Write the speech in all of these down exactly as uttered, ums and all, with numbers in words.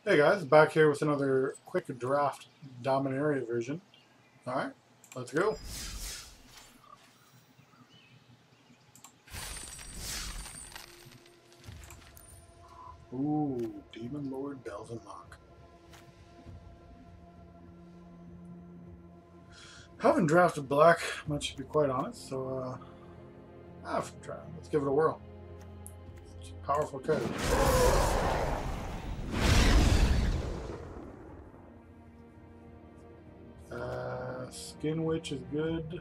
Hey guys, back here with another quick draft Dominaria version. Alright, let's go. Ooh, Demon Lord Belzenlock. Haven't drafted black much, to be quite honest, so uh, I've tried. Let's give it a whirl. It's a powerful card. Uh, Skin Witch is good.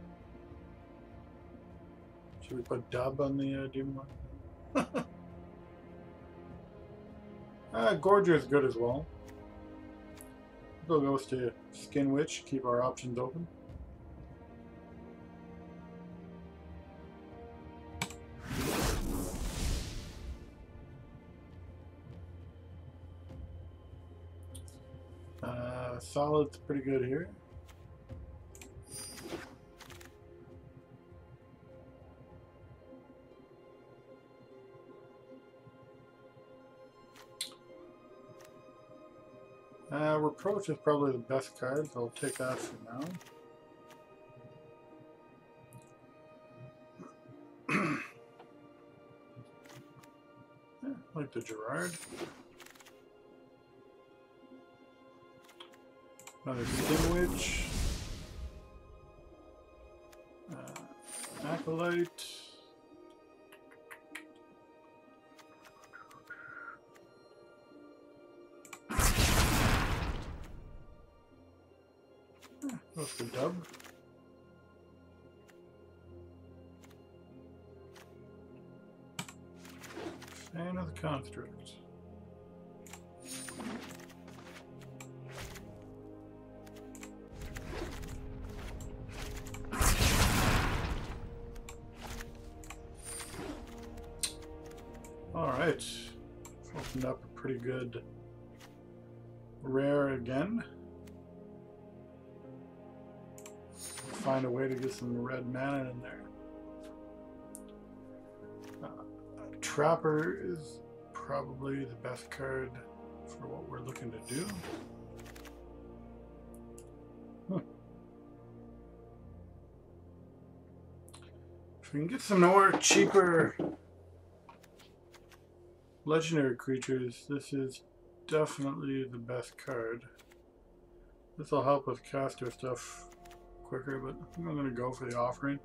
Should we put Dub on the uh, Demon Lord? uh, Gorger is good as well. We'll go to Skin Witch, keep our options open. Uh, Solid's pretty good here. Uh, Reproach is probably the best card, so I'll take that for now. Yeah, I like the Gerard. Another Skin Witch. Uh, Acolyte. Yeah, that's the Dub. Fan of the Construct. Alright, opened up a pretty good rare again. Find a way to get some red mana in there. Uh, Trapper is probably the best card for what we're looking to do. Huh. If we can get some more cheaper legendary creatures, this is definitely the best card. This will help with caster stuff quicker, but I think I'm going to go for the offering.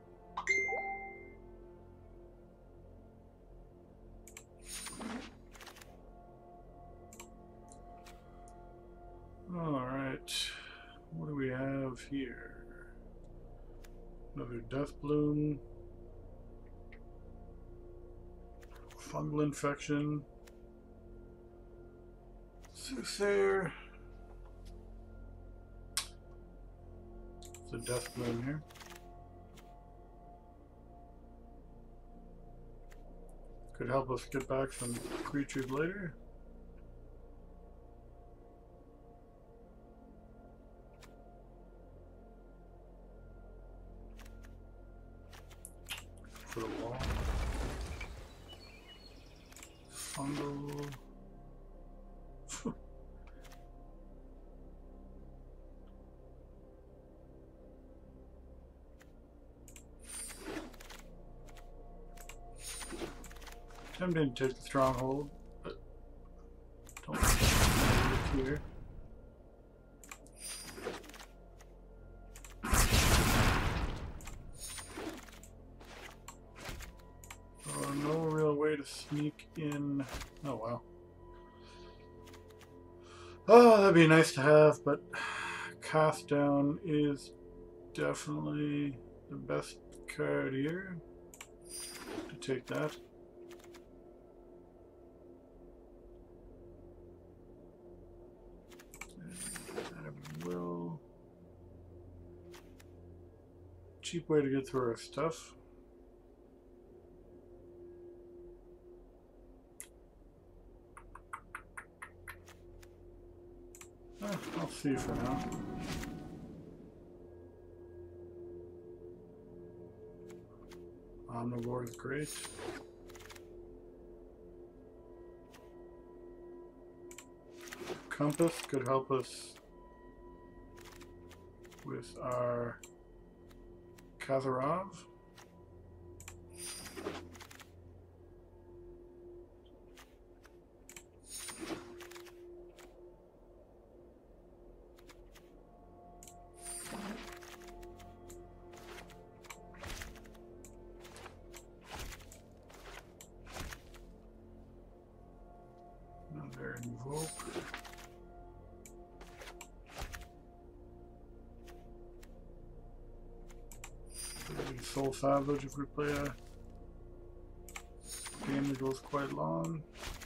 Alright, what do we have here? Another Death Bloom. Fungal Infection. Soothsayer. It's a Death Bloom here. Could help us get back some creatures later. For the wall. Fungal. Tempting to take the stronghold, but don't look here. Oh, no real way to sneak in. Oh wow. Oh, that'd be nice to have, but Cast Down is definitely the best card here. To take that. Will cheap way to get through our stuff. Eh, I'll see for now. Omnivore is great. Compass could help us with our Kazarov. Another invoke. Soul Savage if we play a game that goes quite long.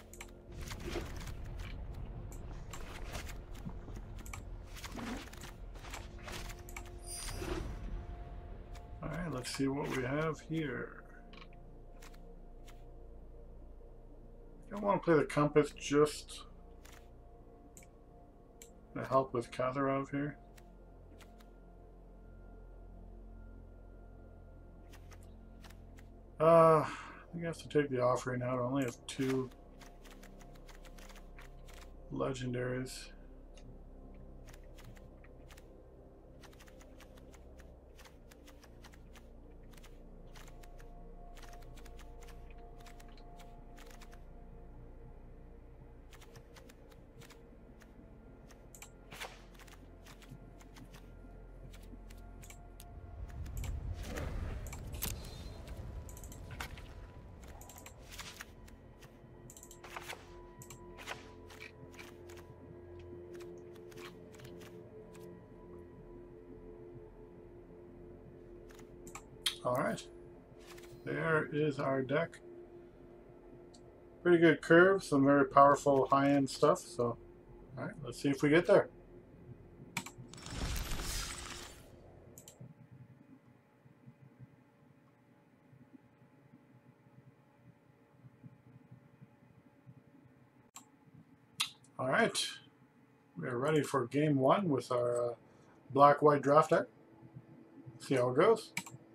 Alright, let's see what we have here. I don't want to play the Compass just to help with Kazarov here. Uh, I think I have to take the offering out. I only have two legendaries. Alright, there is our deck. Pretty good curve, some very powerful high-end stuff, so alright, let's see if we get there. Alright, we are ready for game one with our uh, black-white draft deck. See how it goes.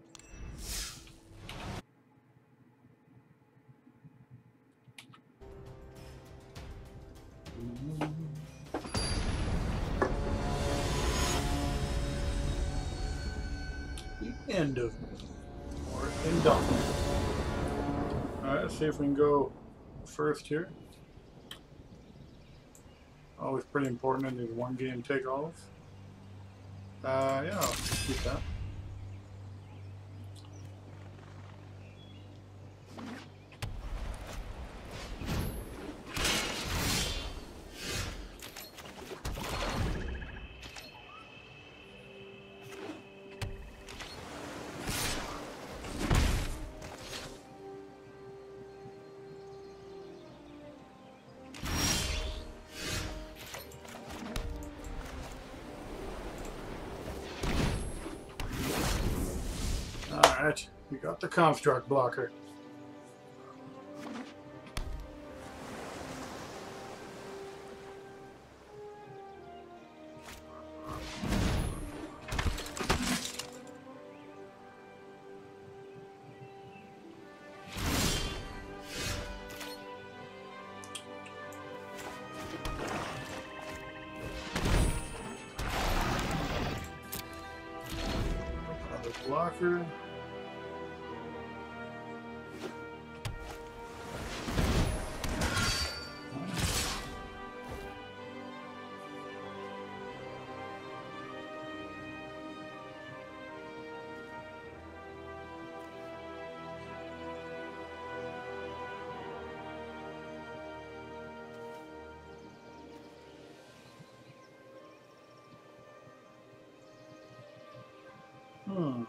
The end of or indefinite. Alright, let's see if we can go first here. Always pretty important in these one game takeoffs. Uh, yeah, I'll keep that. Alright, we got the construct blocker. Another blocker. Hmm.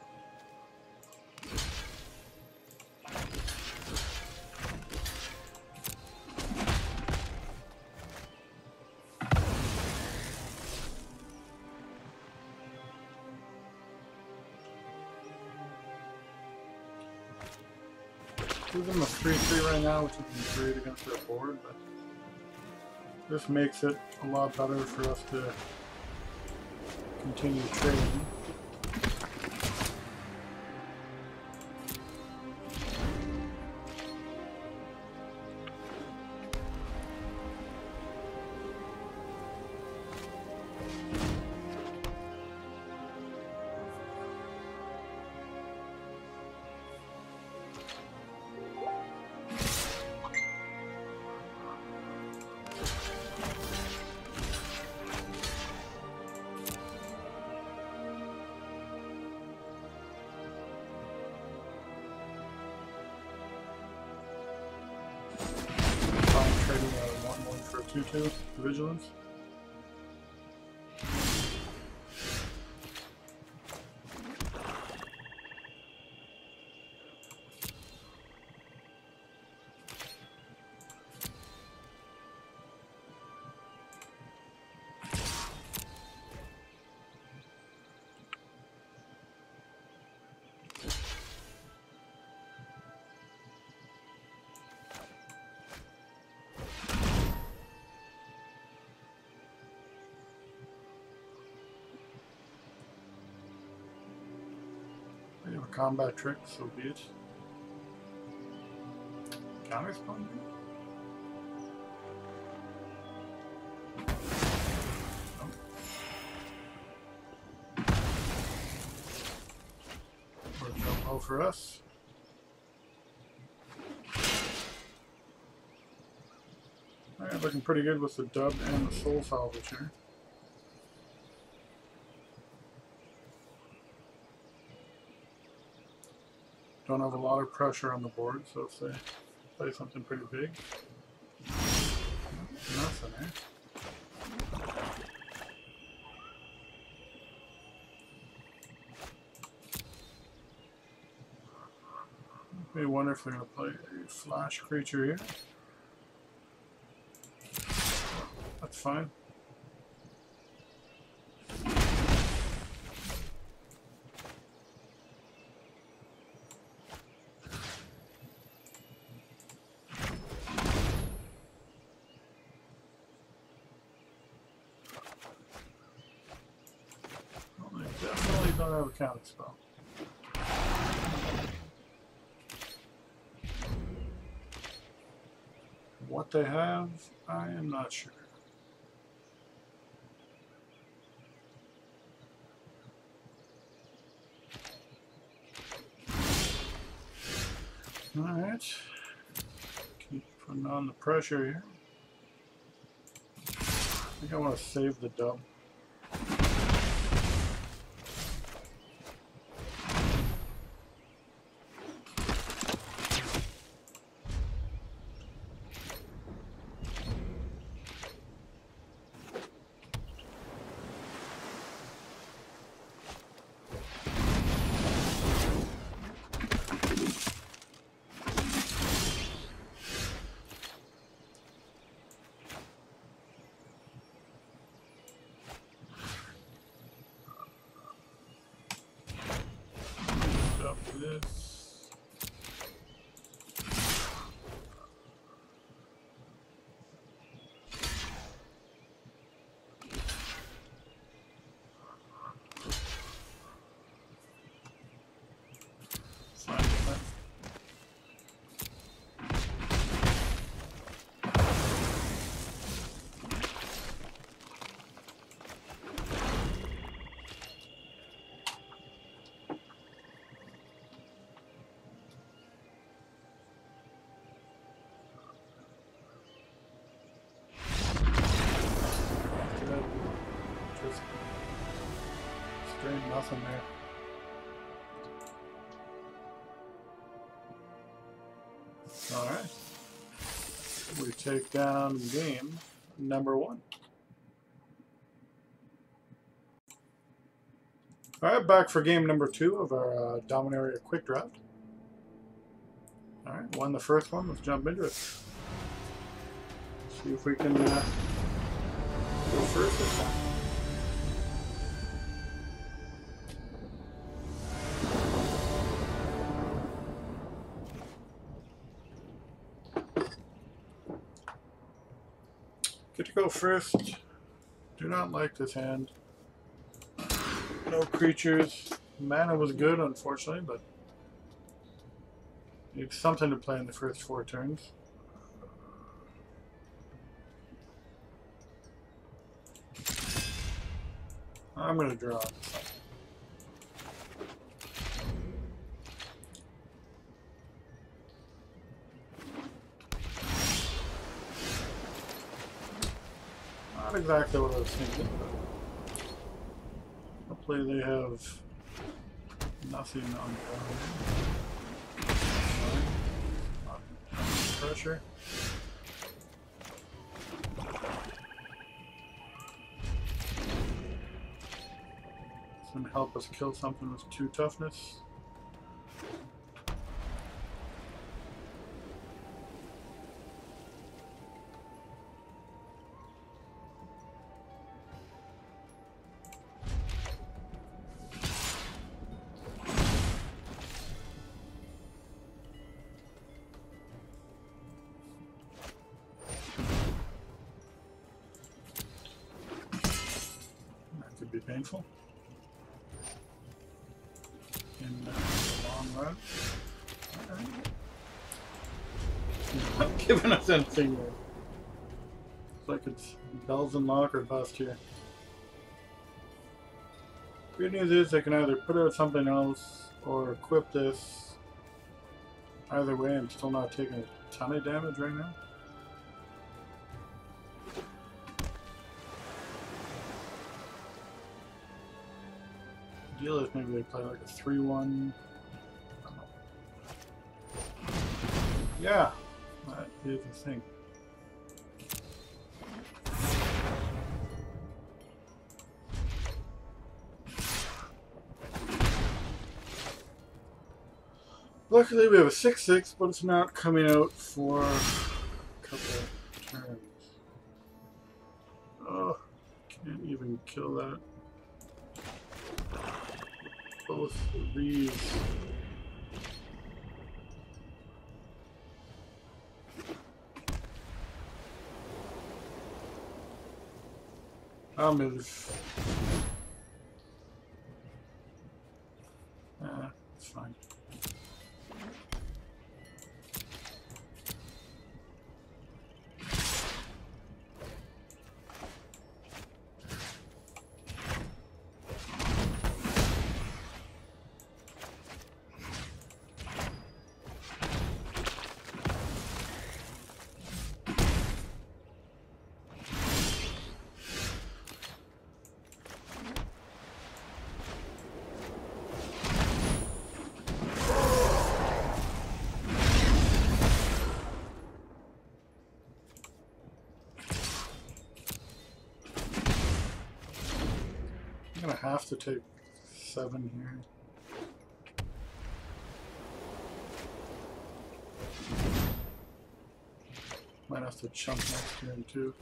Give them a three three right now, which is great against their board, but this makes it a lot better for us to continue trading. for a two two vigilance. We have a combat trick, so be it. Counter spawn? Nope. Worked out well for us. Alright, looking pretty good with the dub and the soul salvage here. Don't have a lot of pressure on the board, so if they play something pretty big, nothing, eh? May wonder if they're going to play a flash creature here. That's fine. Definitely don't have a counter spell. What they have, I am not sure. Alright. Keep putting on the pressure here. I think I want to save the dub. This. Fine, fine. Just straight nothing there. Alright. We take down game number one. Alright, back for game number two of our uh, Dominaria quick draft. Alright, won the first one. Let's jump into it. See if we can uh, go first this time. Get to go first. Do not like this hand. No creatures. Mana was good, unfortunately, but need something to play in the first four turns. I'm going to draw. Not exactly what I was thinking, but hopefully they have nothing on ground. Not pressure. and help us kill something with two toughness. Be painful in uh, the long run. It's not giving us anything there. It's like it's bells and lock or bust here. Good news is they can either put out something else or equip this. Either way, I'm still not taking a ton of damage right now. Deal is maybe they play like a three one. Yeah, that is a thing. Luckily we have a six six, but it's not coming out for a couple of turns. Oh, can't even kill that. Both of these. I'll move. Ah, it's fine. I'm gonna have to take seven here. Might have to chump next turn too.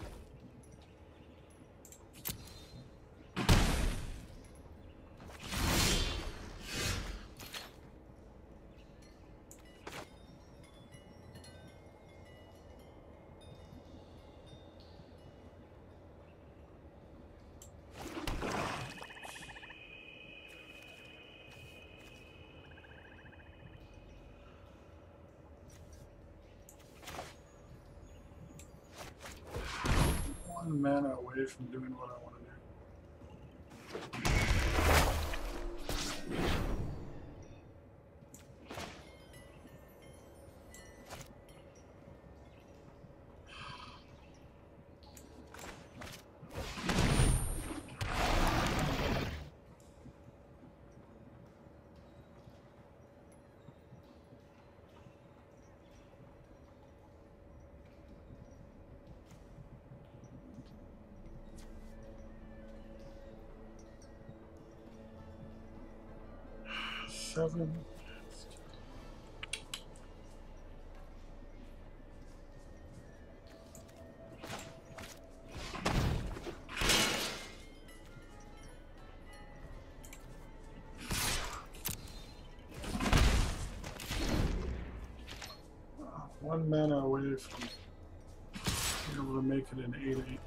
One mana away from doing what I want to do. Seven. One mana away from being able to make it an eight eight.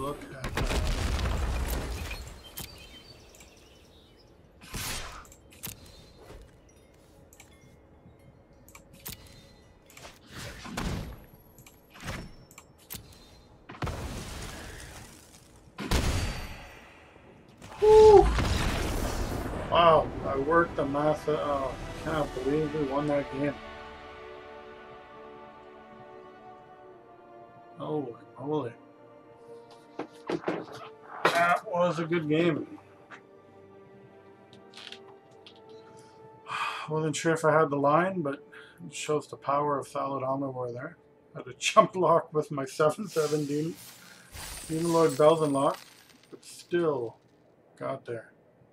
look at that. Whew. Wow, I worked the math. Oh, I can't believe we won that game. Oh, holy. That was a good game. I wasn't sure if I had the line, but it shows the power of Solid Omnivore there. I had a jump lock with my seven seven Demon, Demon Lord Belden lock, but still got there.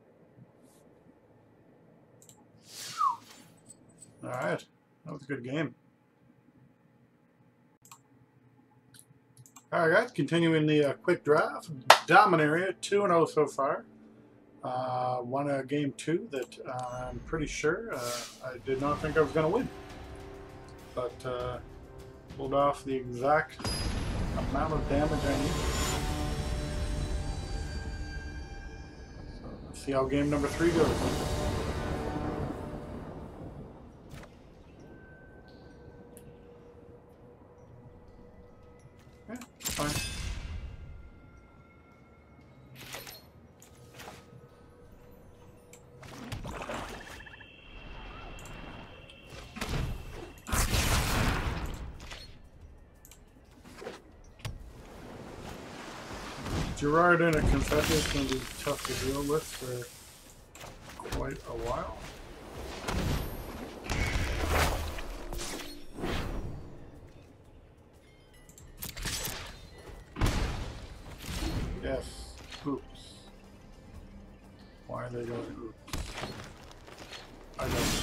Alright, that was a good game. Alright guys, continuing the uh, quick draft. Dominaria, two and oh so far. Uh, won a game two that uh, I'm pretty sure uh, I did not think I was going to win. But uh, pulled off the exact amount of damage I needed. So let's see how game number three goes. Yeah, fine. Gerard and a Confetti is going to be tough to deal with for quite a while. Yes, oops. Why are they going oops? I don't know.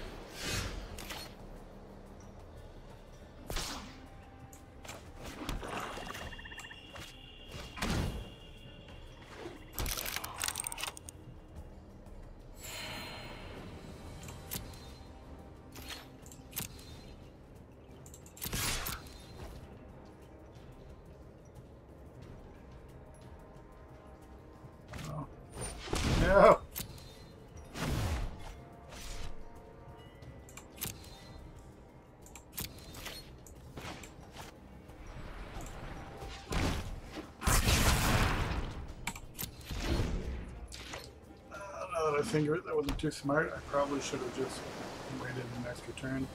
No. Now that I think of it, that wasn't too smart. I probably should have just waited an extra turn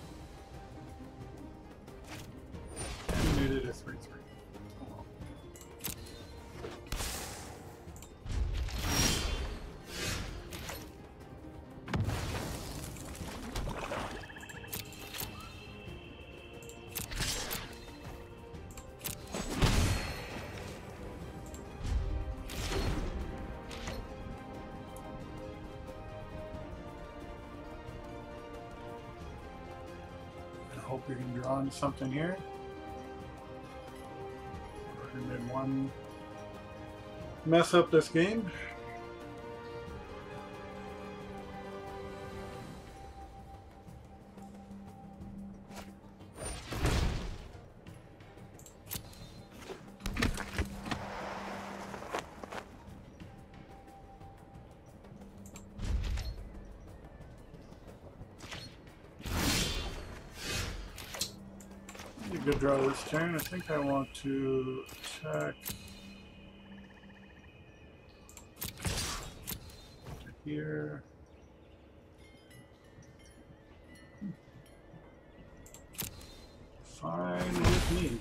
and made it a three three. Hope we can draw into something here. And then one mess up this game. Good draw this turn. I think I want to attack to here. Fine with me.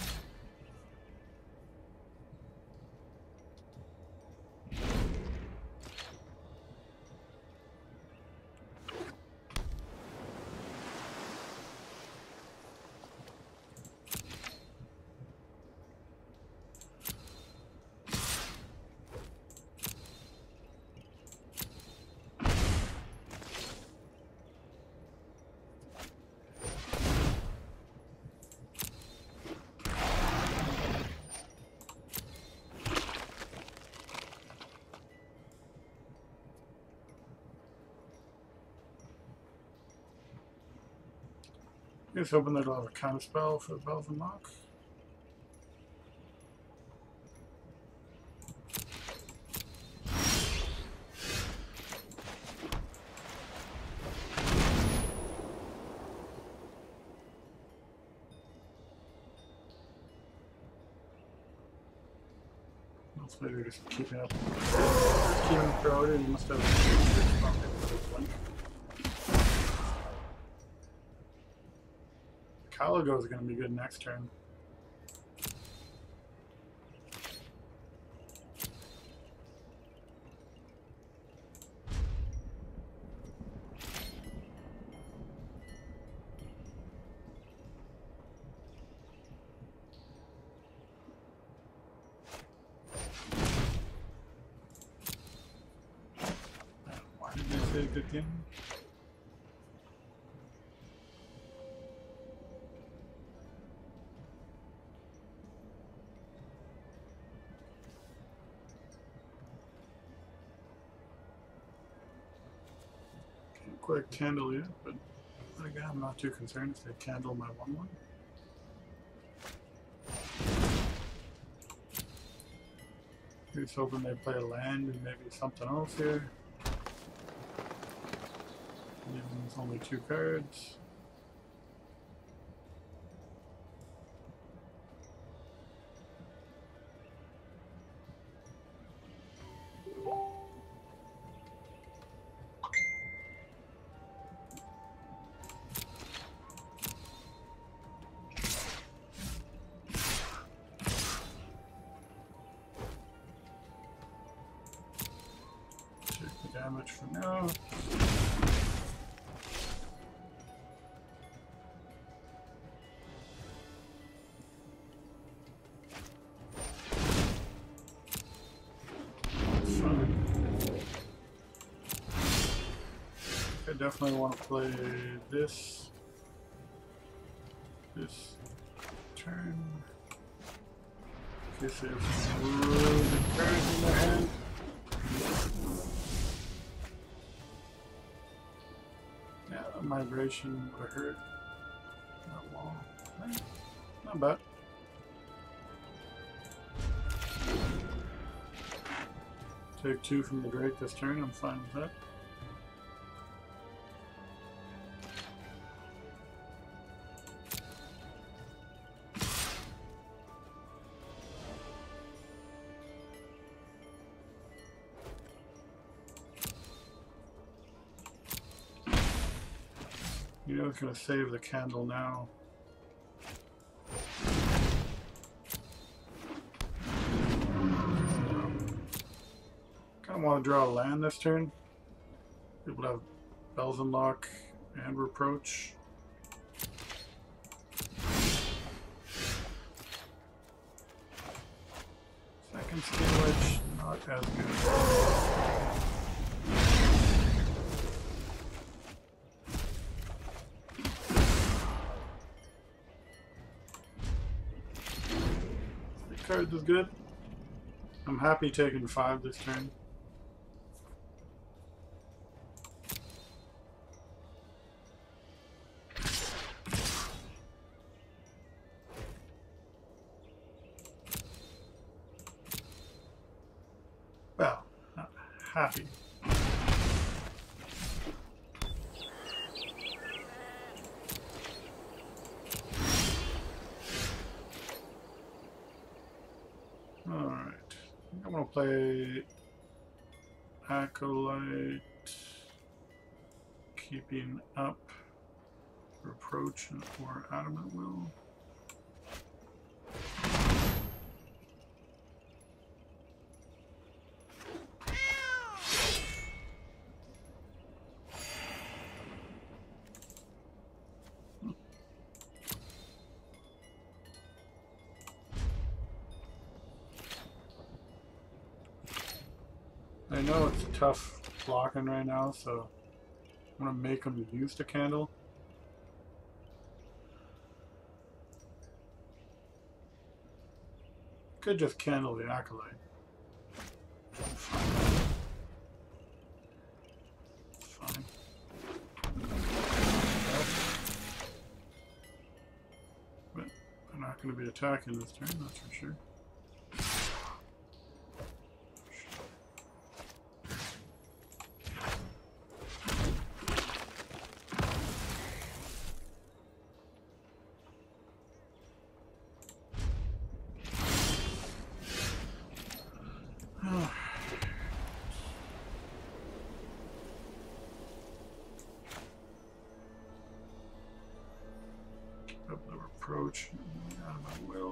Just hoping that I'll have a counter spell for the Bells and Lock. Maybe they're just keeping up. Keeping priority. They must have a blink. Caligo is going to be good next turn. Good game. Can't quite candle yet, but again, I'm not too concerned if they candle my one one. He's hoping they play a land and maybe something else here. It's only two cards. Take the damage for now. I definitely want to play this this turn. In case they have some really good cards in their hand. Yeah, a migration would have hurt. Not long. Eh, not bad. Take two from the Drake this turn, I'm fine with that. You know it's going to save the candle now. Kind of want to draw a land this turn. People have Bells and Lock and Reproach. Second Skin Wedge, not as good. Cards is good. I'm happy taking five this turn. Well, not happy. Alright, I'm going to play Acolyte, keeping up Reproach or Adamant Will. I know it's tough blocking right now, so I'm going to make them use the candle. Could just candle the Acolyte. Fine. But I'm not going to be attacking this turn, that's for sure. approach. Out of my will.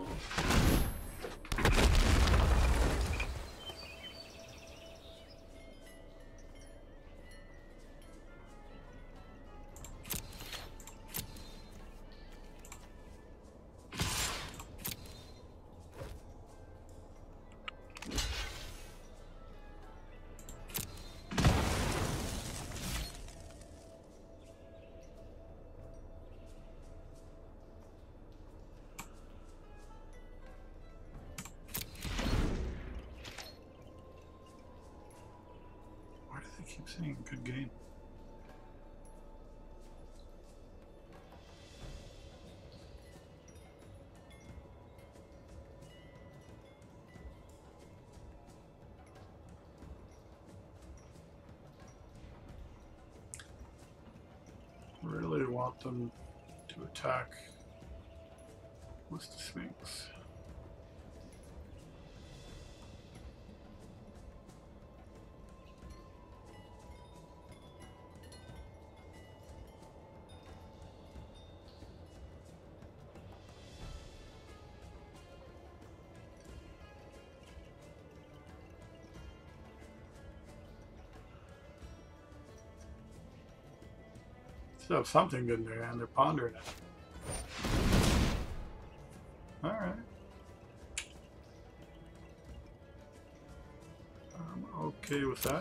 Keep saying good game. Really want them to attack with the Sphinx. Still have something good in there, and they're pondering it. Alright. I'm okay with that.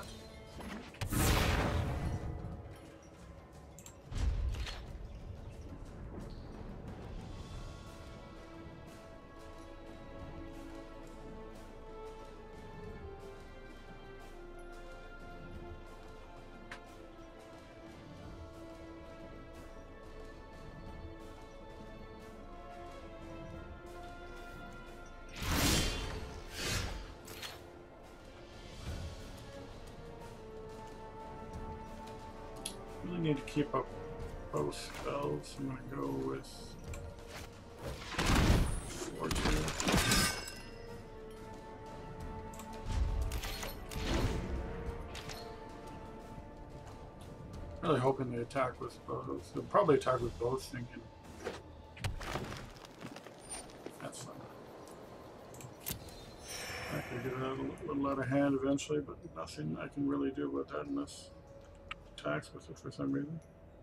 Really need to keep up both spells. I'm going to go with four two. Really hoping they attack with both. They'll probably attack with both, thinking that's fine. I can get it a little out of hand eventually, but nothing I can really do about that unless attacks with it for some reason.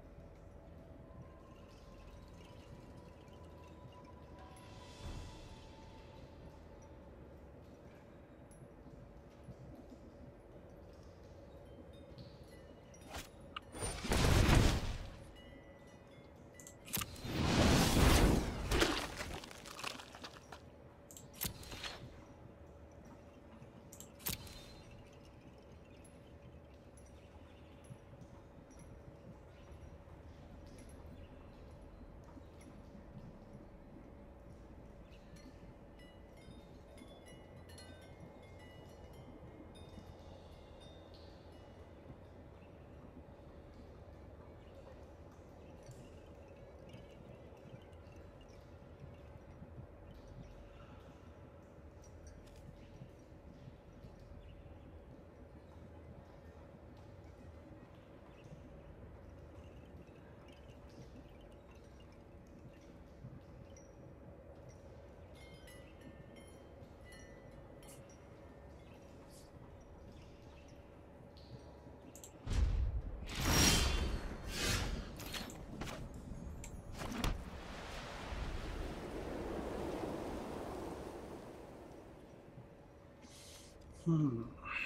Hmm.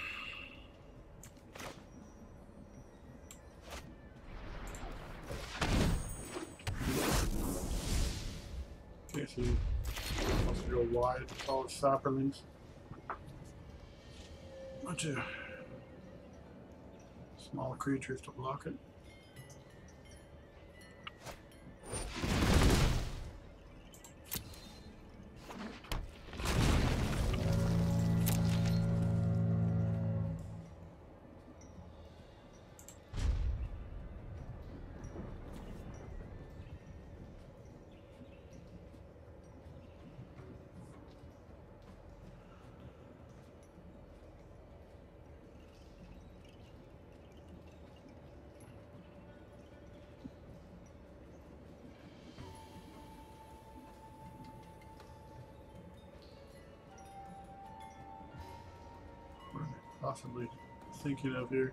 Okay, so he wants to go wide with all his sapperlings. Bunch of small creatures to block it. possibly thinking of here?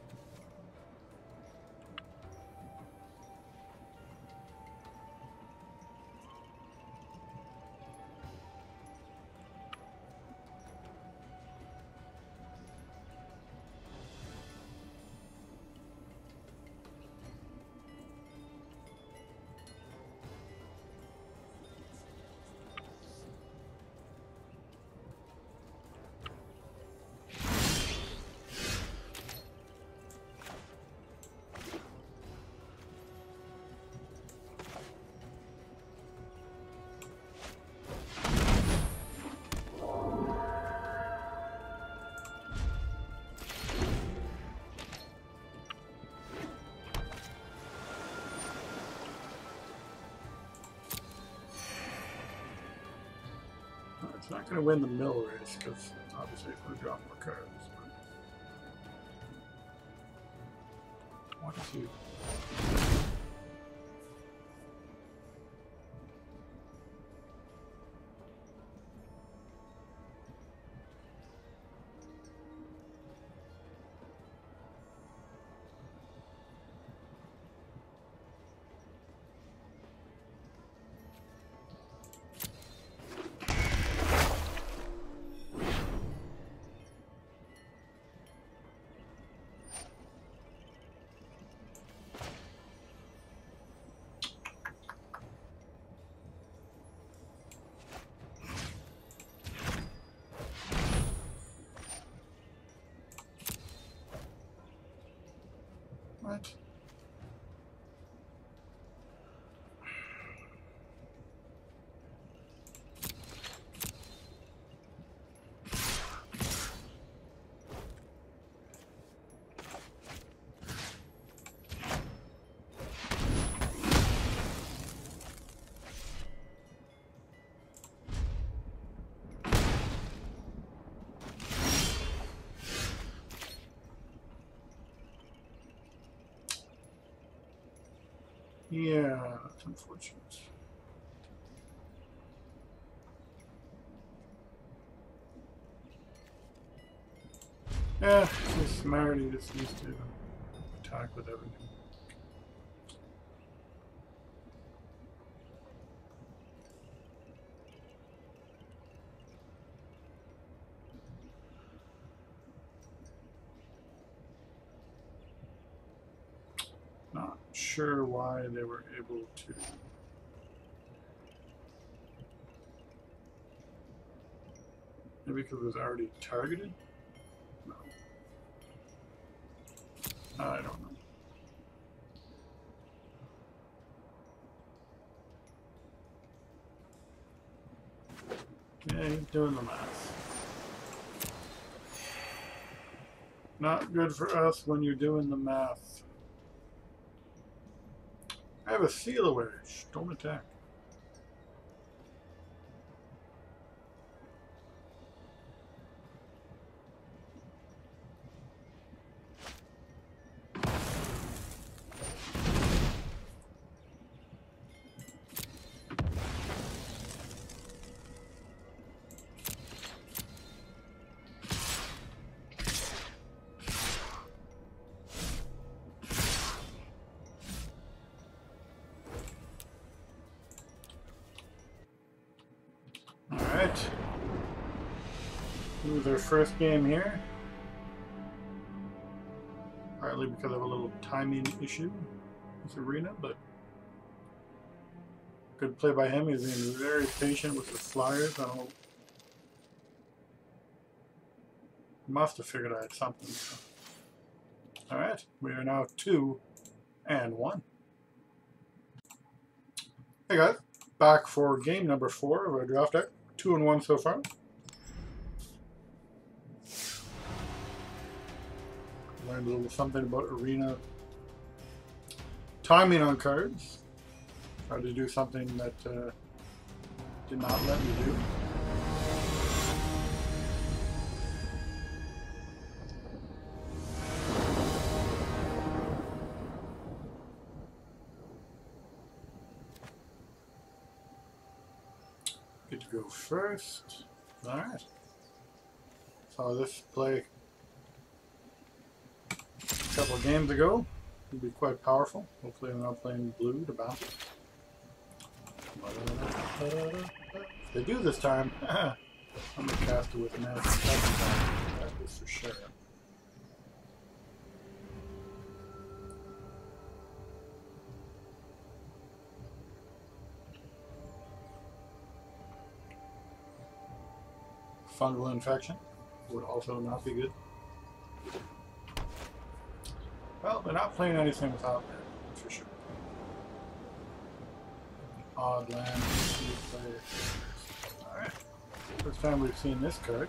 It's not going to win the mill race because obviously it's going to drop more cards. But what is he? What? Yeah, that's unfortunate. Yeah, just Smarty just needs to attack with everything. Not sure why they were able to. Maybe because it was already targeted? No. I don't know. Yeah, he's doing the math. Not good for us when you're doing the math. I have a seal away. Shh, don't attack. Alright. This is our first game here. Partly because of a little timing issue with Arena, but good play by him. He's being very patient with the flyers. I don't know. Must have figured I had something. So. Alright, we are now two and one. Hey guys, back for game number four of our draft deck. Two and one so far. Learned a little something about Arena timing on cards. Tried to do something that uh, did not let me do. Get to go first. Alright. So this play a couple of games ago. It'll be quite powerful. Hopefully I'm not playing blue to bounce it. If they do this time, I'm going to cast it with an S. That is for sure. Fungal infection would also not be good. Well, they're not playing anything without that, that's for sure. Odd land. Alright. First time we've seen this card.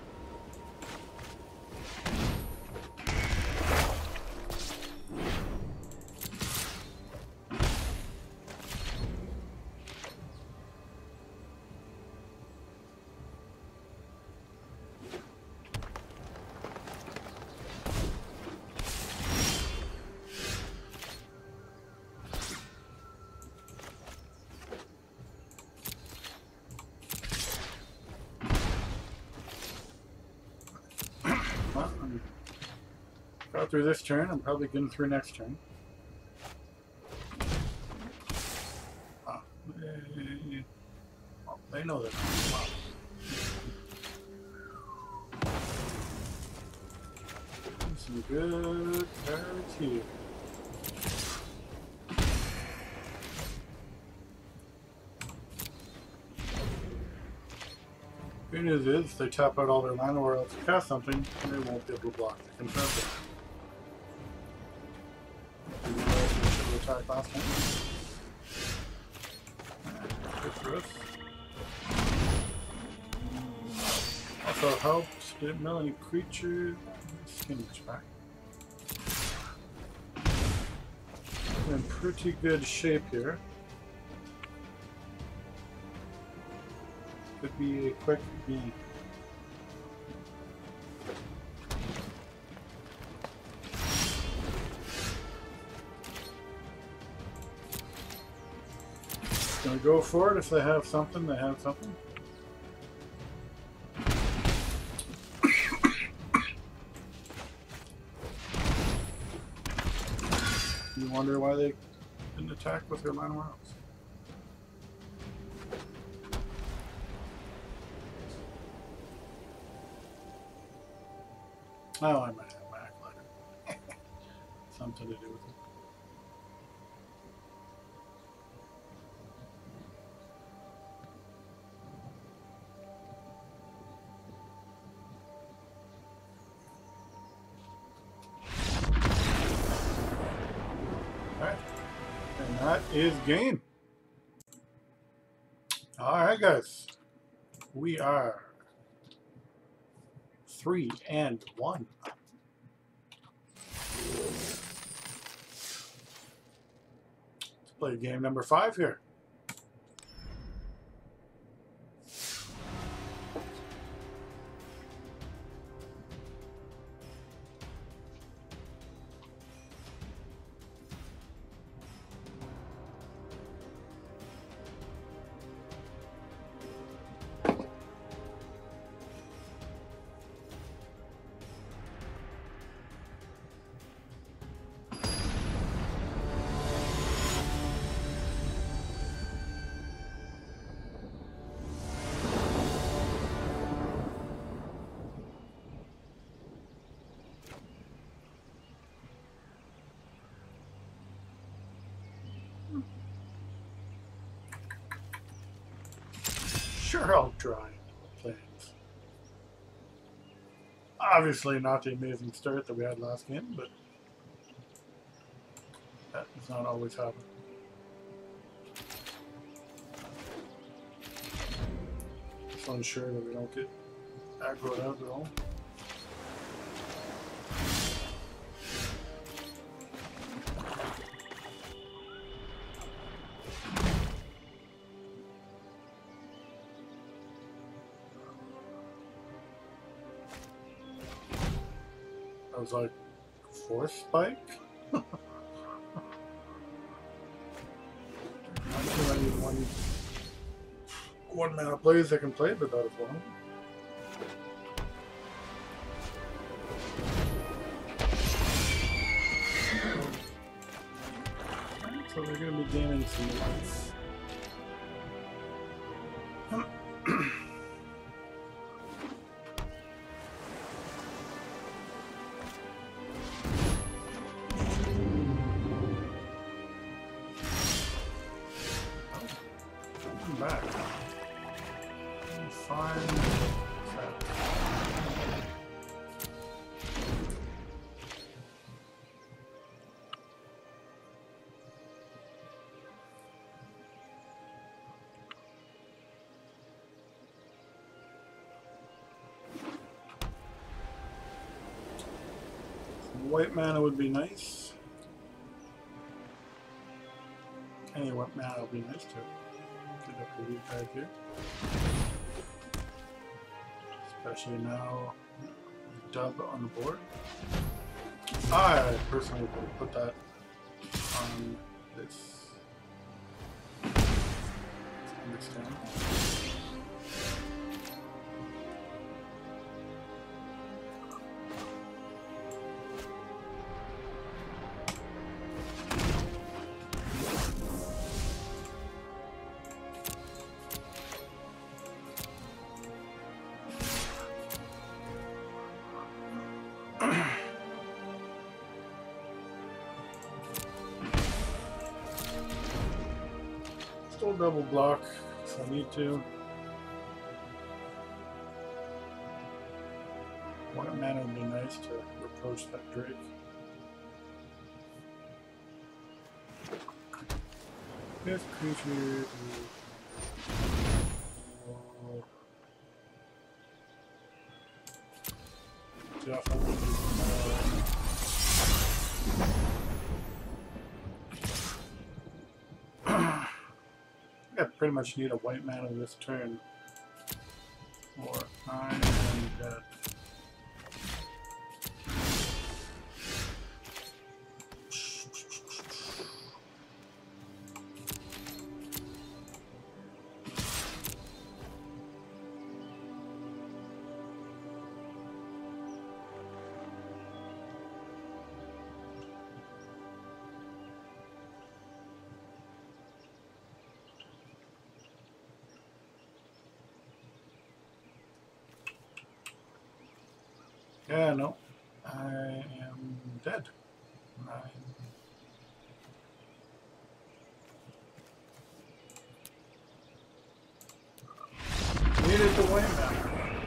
Got through this turn, I'm probably getting through next turn. Oh, they, oh, they know that. Wow. Some good cards here. Good news is, they tap out all their mana or else cast something, and they won't be able to block the confirm. Attack last time. Good for us. Also helps. Didn't mill any creatures. Skin back. We're in pretty good shape here. Could be a quick B. Gonna go for it. If they have something, they have something. You wonder why they didn't attack with their mana rounds. Oh, I might have back later. Something to do with it. That is game. Alright guys. We are three and one. Let's play game number five here. Sure, I'll try things. Obviously not the amazing start that we had last game, but that does not always happen. Just unsure that we don't get aggroed out at all. I was like, fourth spike? Not too many one, one mana plays that can play, but that is one. So we're going to be gaining some life. Back. Fine. Some white mana would be nice. Any white mana would be nice too. Get up the lead back here. Especially now, dub on the board. I personally would put that on this. Understand. Still double block if I need to. White mana would be nice to approach that Drake. This creature will definitely more. I pretty much need a white mana this turn, or I am dead. Yeah, no, I am dead. I needed the white mana.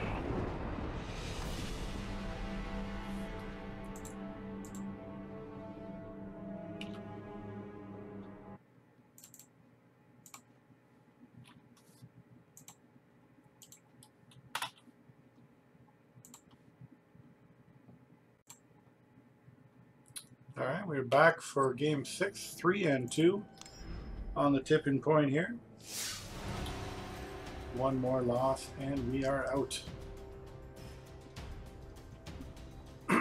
All right, we're back for game six, three and two on the tipping point here. One more loss and we are out. See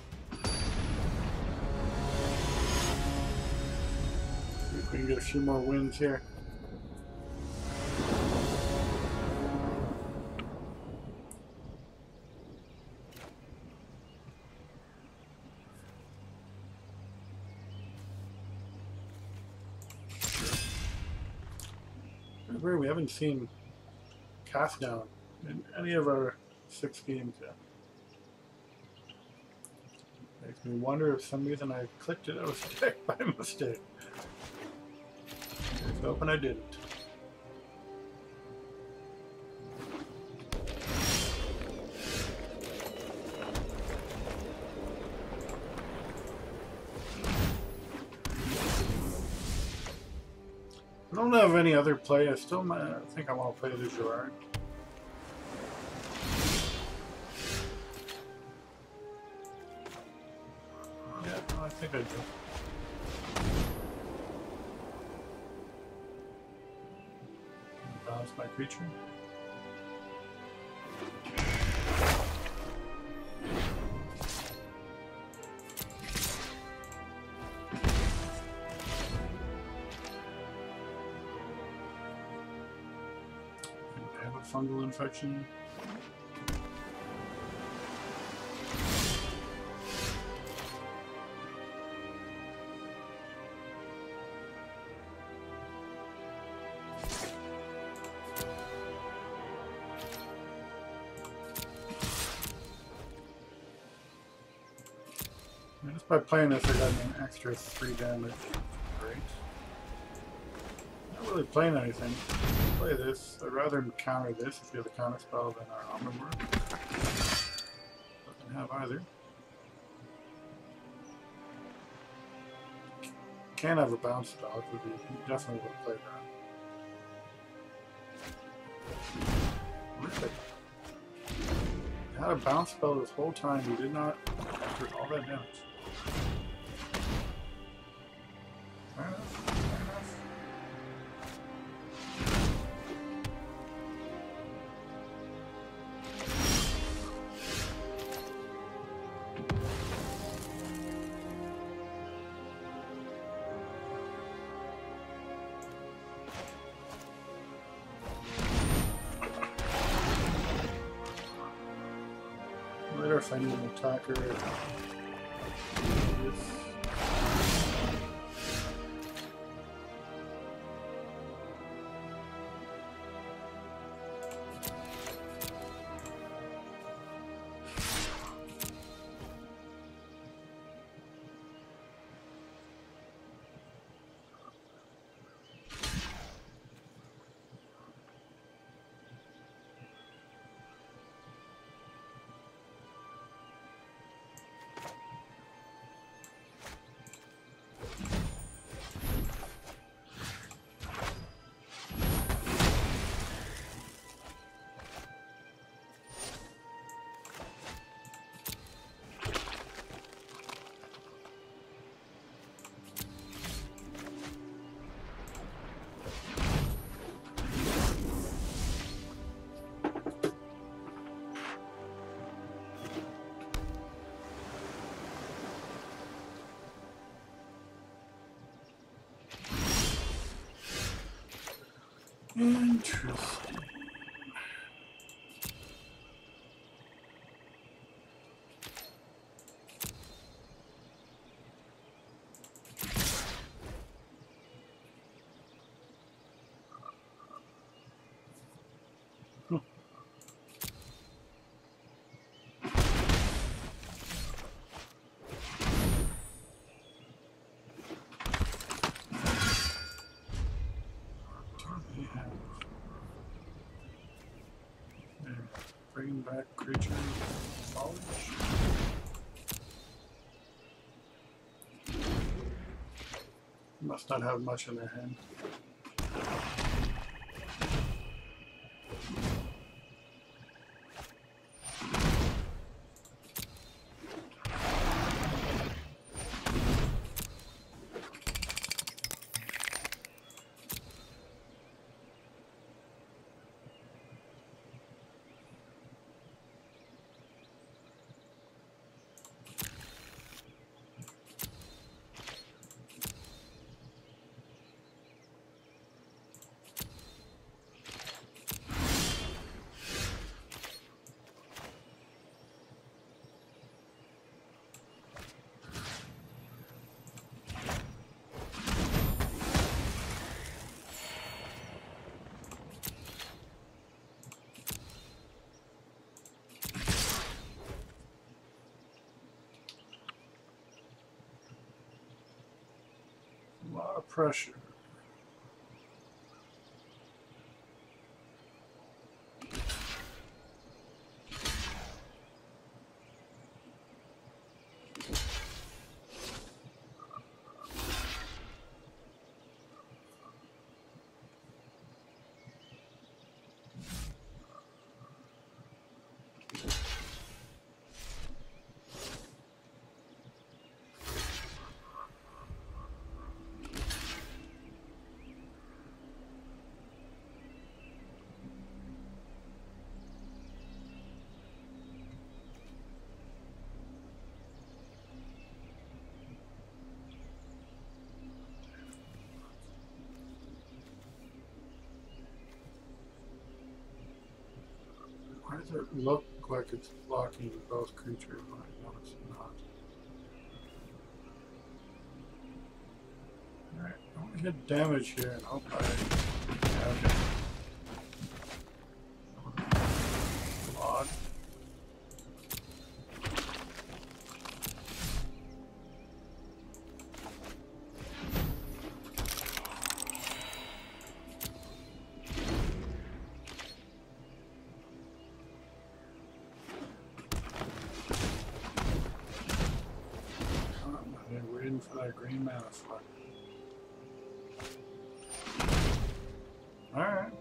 if we can get a few more wins here. We haven't seen cast down in any of our six games yet. Makes me wonder if some reason I clicked it out of deck by mistake. Let's hope I didn't. I don't have any other play. I still might, I think I want to play the Gerard. Yeah, no, I think I do. Balance my creature. Fungal infection. And just by playing this, I got an extra three damage. Great. Not really playing anything. Play this. I'd rather counter this if you have a counter spell than our armor work. Doesn't have either. Can have a bounce spell. It would be definitely would play that. Really? Had a bounce spell this whole time. He did not enter all that damage. Fair enough. Fair enough. Later, if I need an attacker. Interesting. Bring back creature knowledge. Must not have much in their hand. A lot of pressure. Why does it look like it's blocking both creatures? No, it's not. Alright, I want to get damage here and hope I have it. Odd. a green mana slot. Alright.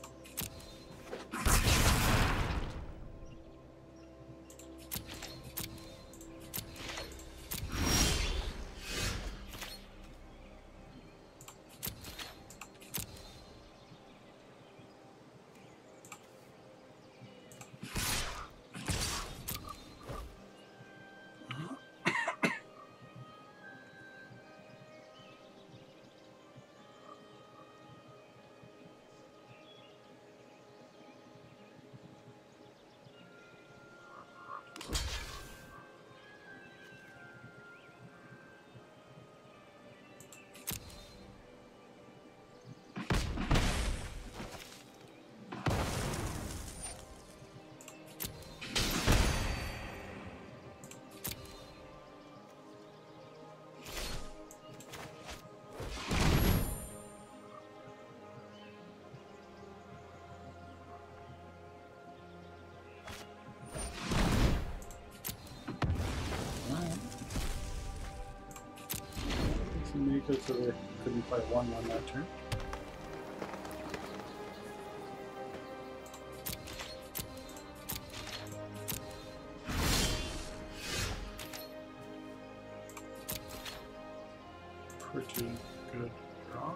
Make it so they couldn't play one one that turn. Pretty good draw.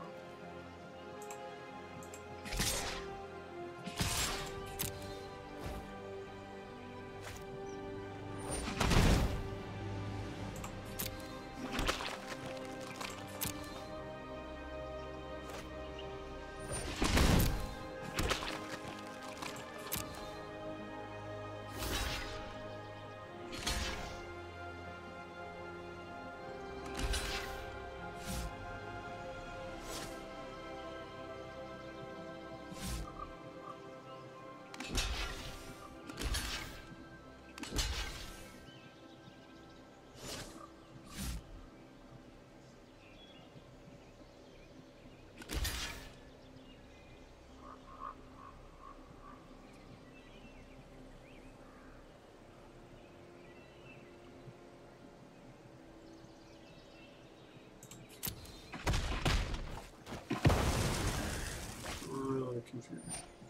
Really confusing.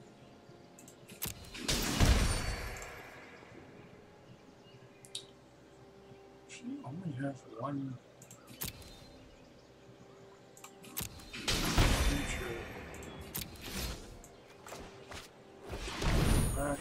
She only has one feature. Back.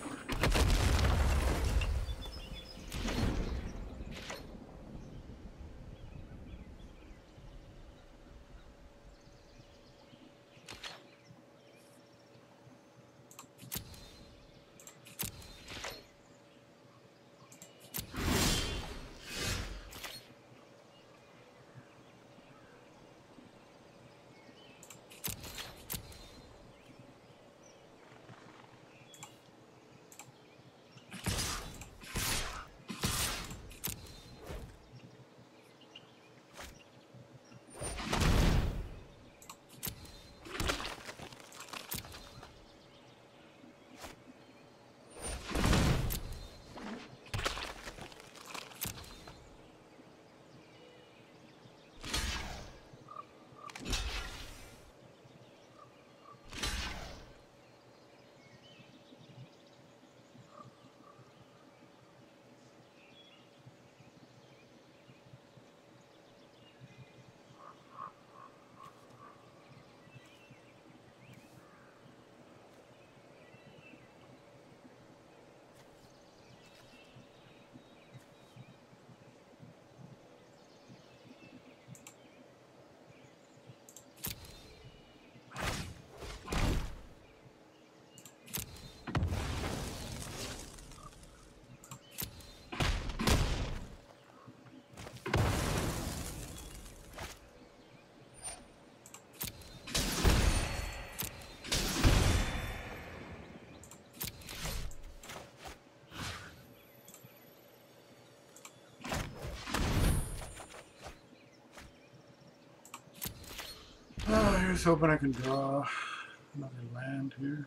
Oh, here's hoping I can draw another land here.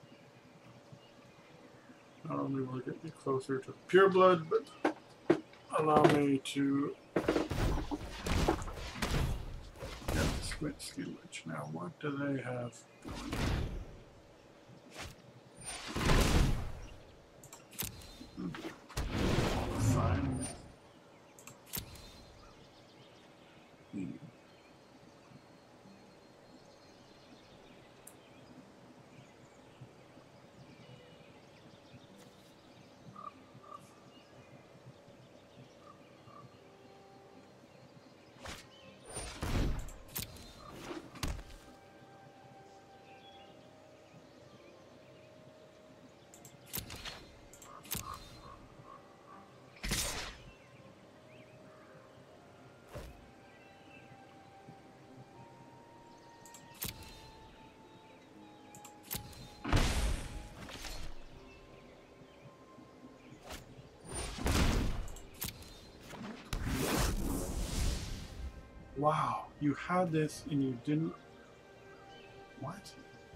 Not only will it get me closer to pure blood, but allow me to get the Squid Skewage. Now, what do they have going on? Fine. Hmm. Wow, you had this and you didn't. What?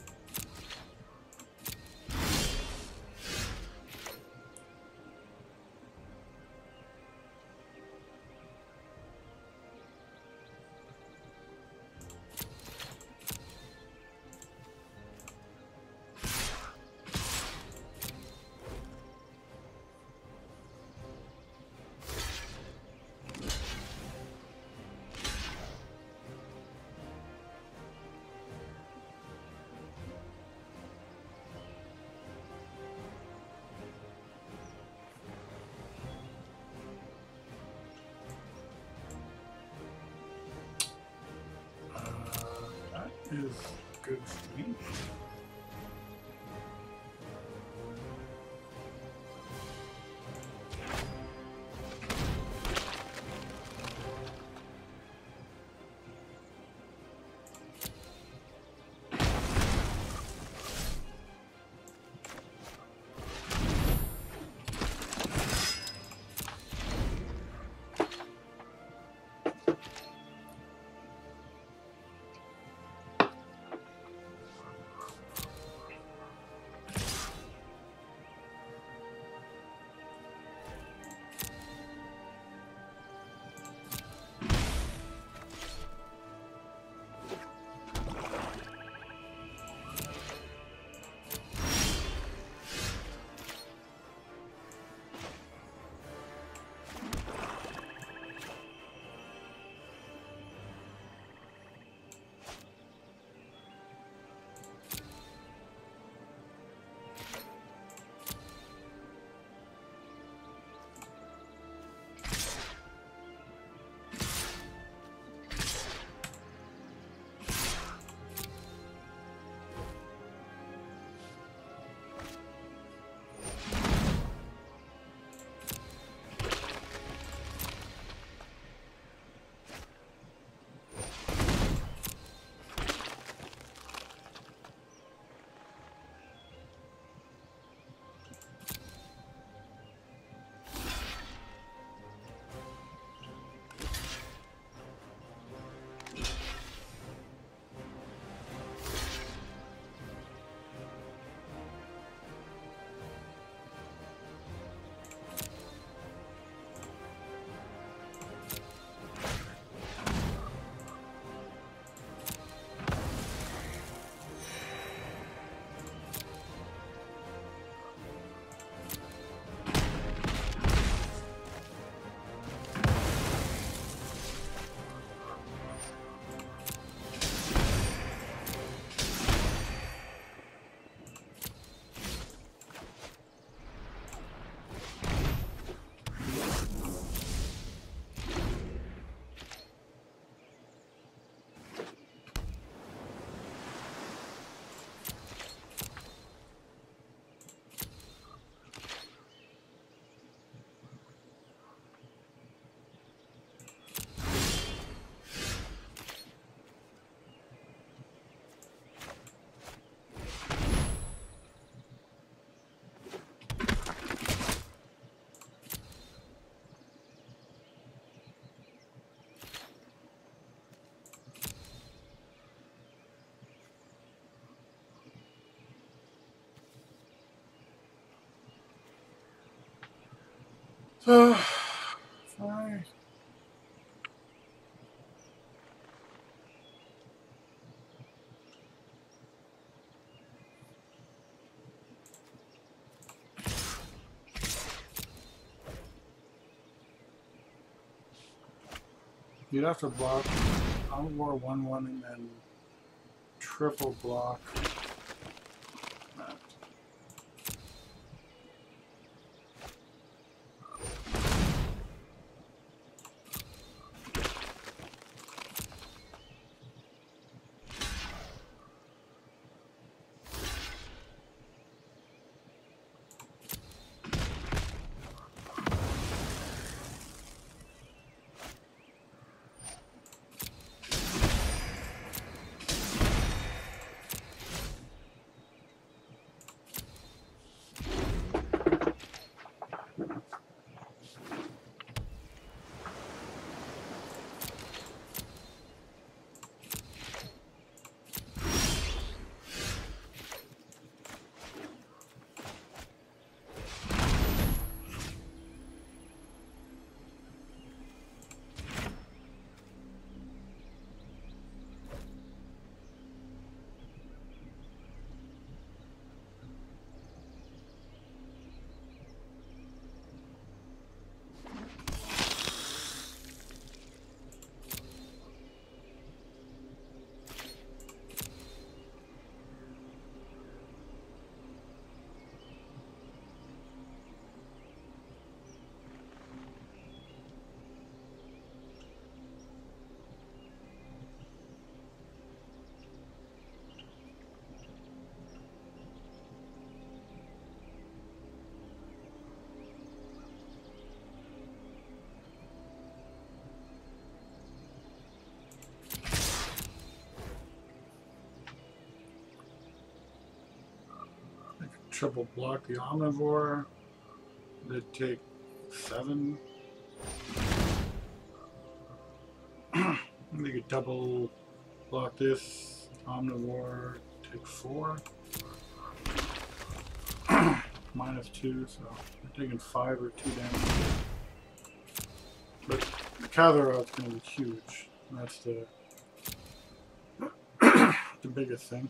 Is good for me. So, You'd have to block Omnivore one one and then triple block that. Triple block the Omnivore. They'd take seven. They could double block this Omnivore, take four. Minus two, so they're taking five or two damage. But the Catharod's going to be huge. That's the the biggest thing.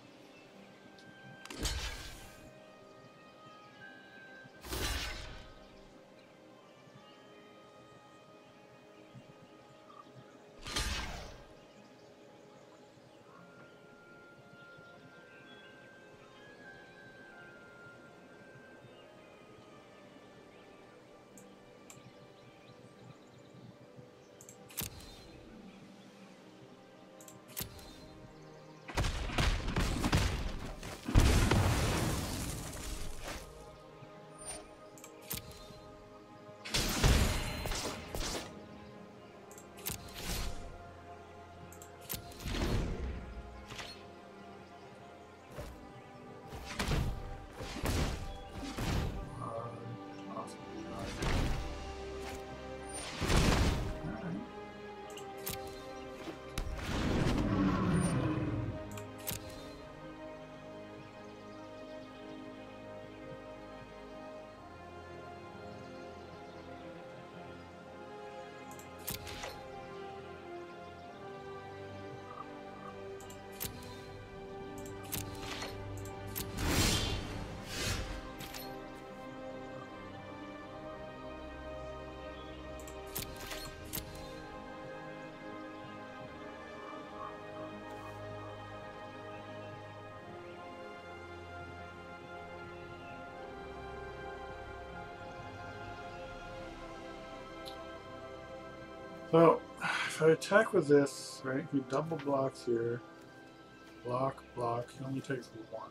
So, if I attack with this, right, he double blocks here. Block, block, he only takes one.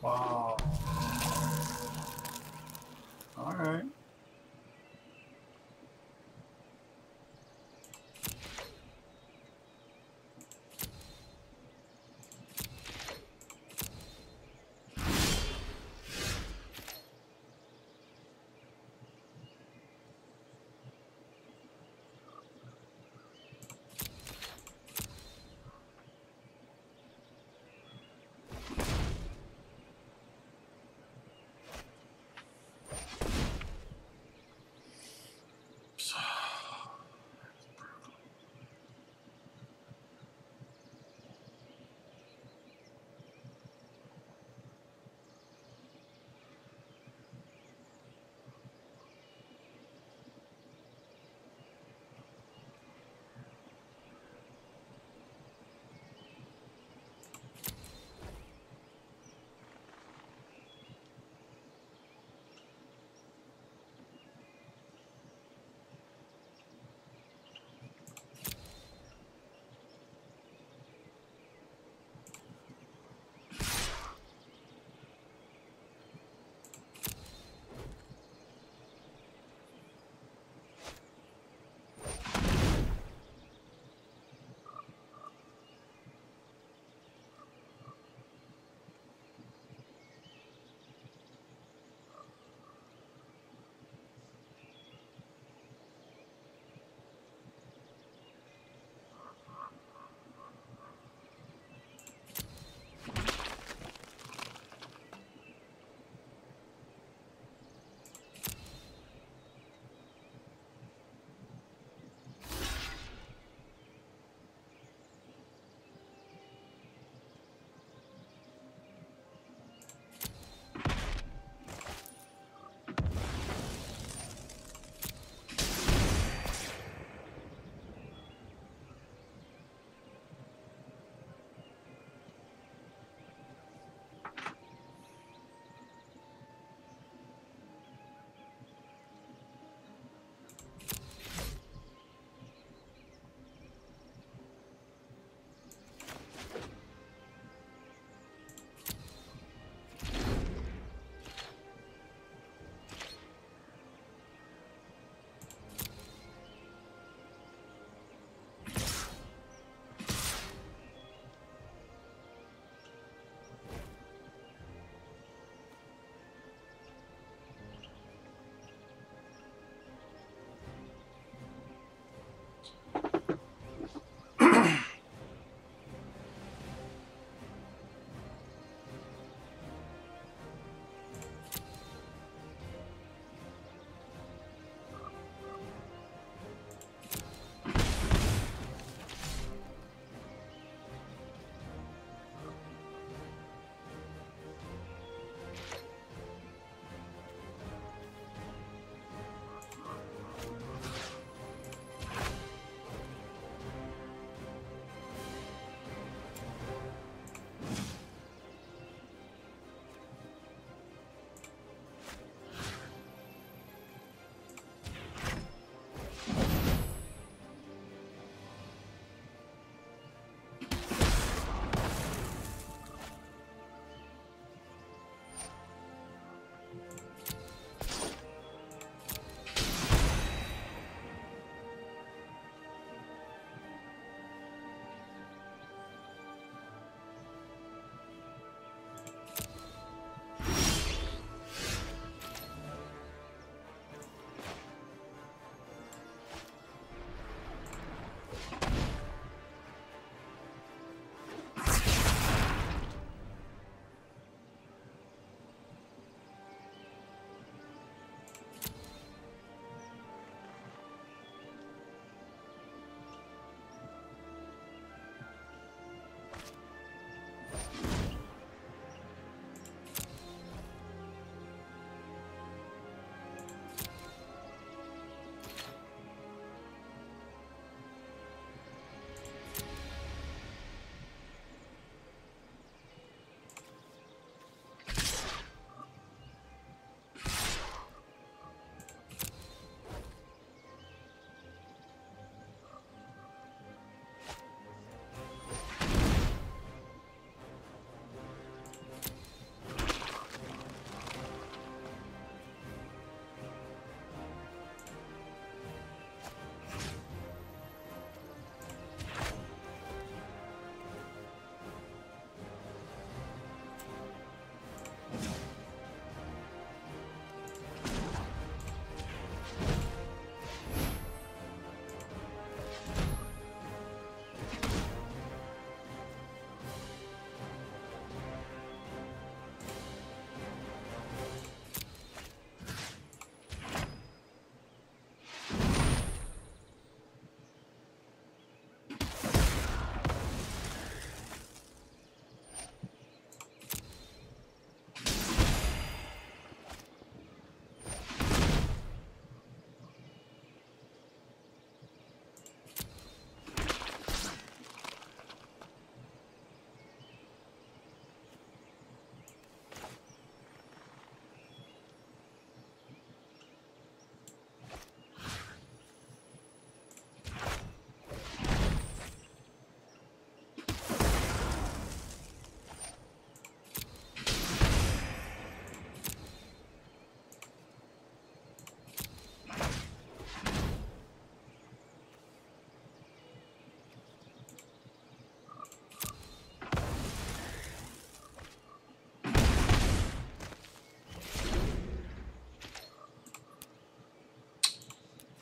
Wow. All right.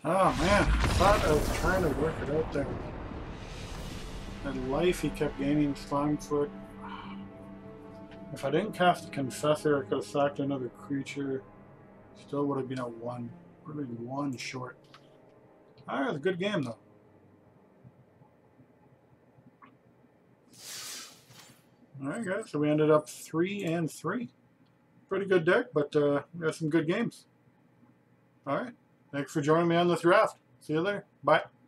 Oh man, I thought I was trying to work it out there. And life he kept gaining slime foot. If I didn't cast the Confessor, I could have sacked another creature. Still would have been a one. Would have been one short. Alright, it was a good game though. Alright guys, so we ended up three and three. Pretty good deck, but uh, we had some good games. Alright, thanks for joining me on this draft. See you later. Bye.